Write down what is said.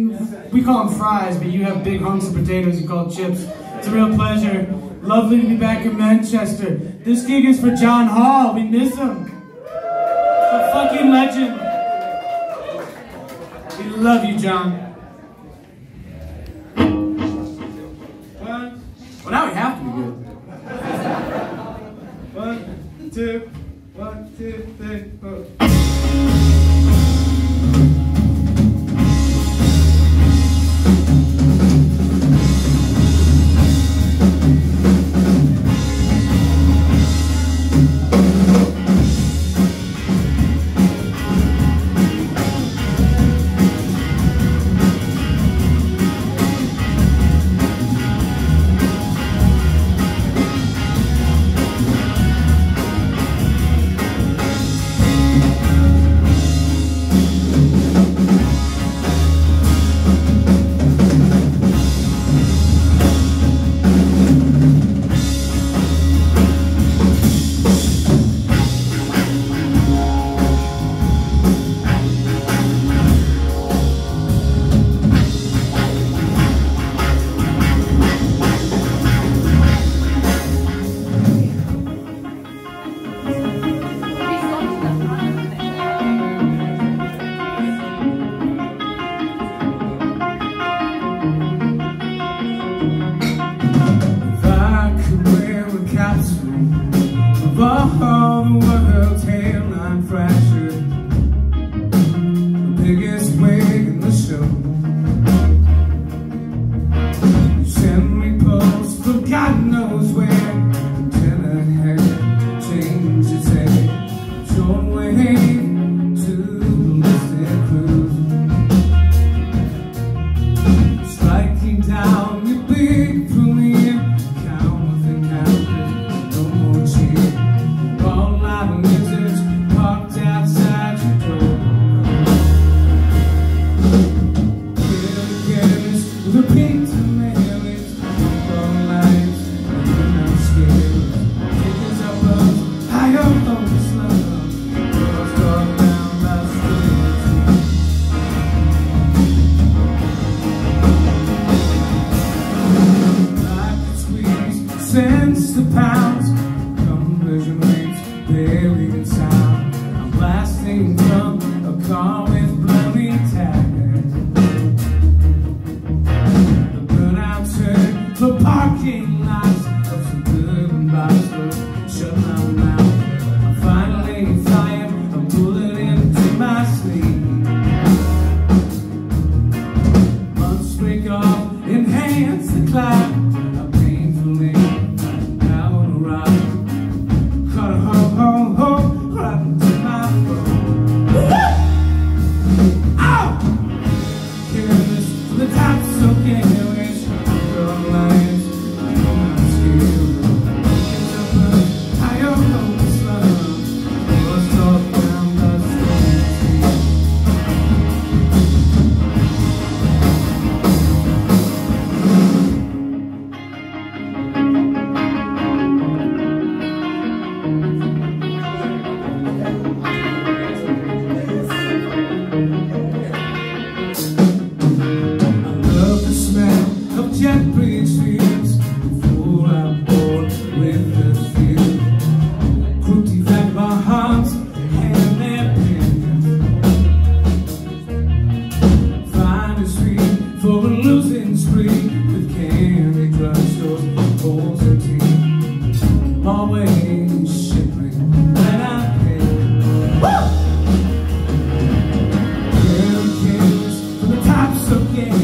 We call them fries, but you have big hunks of potatoes you call chips. It's a real pleasure. Lovely to be back in Manchester. This gig is for John Hall. We miss him. A fucking legend. We love you, John. One. Well, now we have to be good. 1, 2, 1, 2, 3, 4. All the world's hairline fractured, the biggest wig in the show. You send me posts for God knows where, until I had changed its head. Short wave to the listed cruise, striking down your big premiere. Count with the counter, no more cheer. Parked outside your door. Careless with a pink tomatoes, all lights, and I'm scared. Tickets up high up on the slum, girls talk down by the I could squeeze cents to pounds, conversion rates buried in sound. Blasting from a car with blurry tags. The burnout turn for parking lots of suburban boxers. Shut my mouth. I finally fired a bullet into my sleeve. Months break off, enhance the cloud. I painfully down a rock. Caught a ho-ho-ho. The top so garish, your lines, I'm scared. It's up high up on the slum, let's talk down the jet bridge fields before I board with the field. Crooked vagabonds and their pens. Find a street for a losing spree with candy drugstores, holes and tea. Always shipping when I pay. Careless for the tops of game.